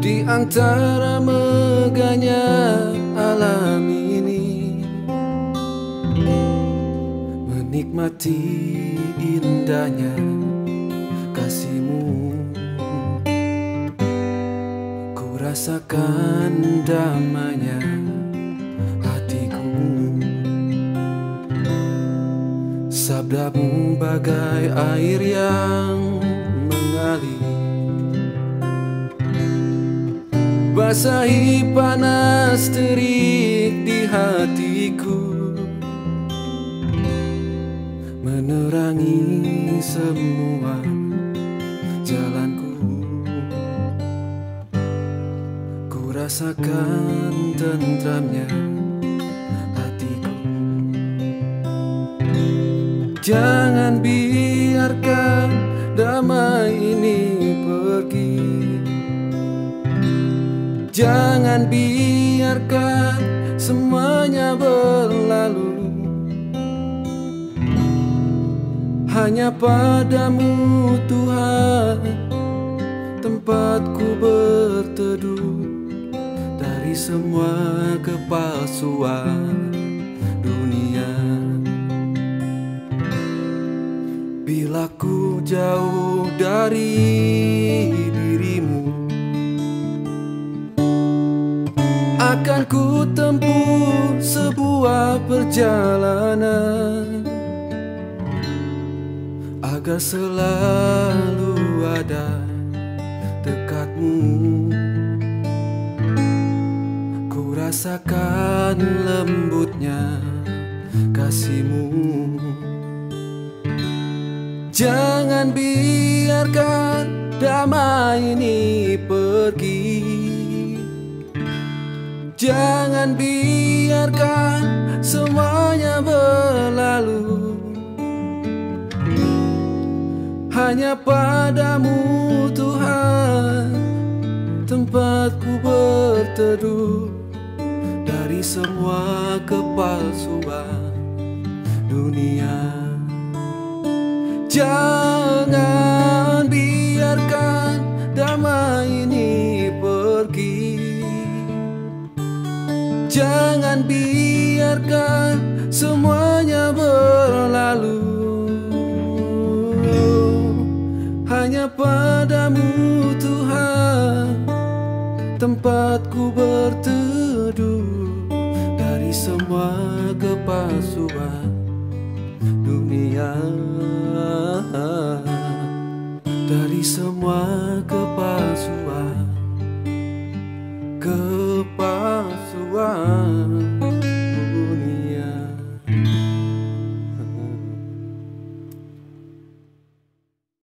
Di antara megahnya alam ini, menikmati indahnya kasih-Mu, ku rasakan damainya hatiku. Sabda-Mu bagai air yang mengalir, basahi panas terik di hatiku, menerangi semua jalanku. Ku rasakan tentramnya hatiku. Jangan biarkan damai ini pergi, jangan biarkan semuanya berlalu. Hanya padamu Tuhan tempatku berteduh, dari semua kepalsuan dunia. Bila ku jauh dari diri-Mu, akan ku tempuh sebuah perjalanan, agar selalu ada dekat-Mu. Ku rasakan lembutnya kasih-Mu. Jangan biarkan damai ini pergi, jangan biarkan semuanya berlalu. Hanya padamu Tuhan tempatku berteduh, dari semua kepalsuan dunia. Jangan biarkan damai ini pergi, jangan biarkan semuanya berlalu. Hanya padamu Tuhan tempatku berteduh, dari semua kepalsuan dunia, dari semua kepalsuan.